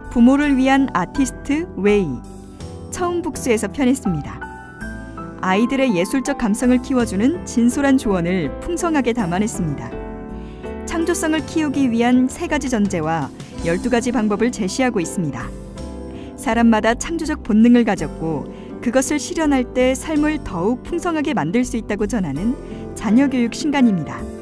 부모를 위한 아티스트 웨이, 처음북수에서 편했습니다. 아이들의 예술적 감성을 키워주는 진솔한 조언을 풍성하게 담아냈습니다. 창조성을 키우기 위한 3가지 전제와 12가지 방법을 제시하고 있습니다. 사람마다 창조적 본능을 가졌고 그것을 실현할 때 삶을 더욱 풍성하게 만들 수 있다고 전하는 자녀교육 신간입니다.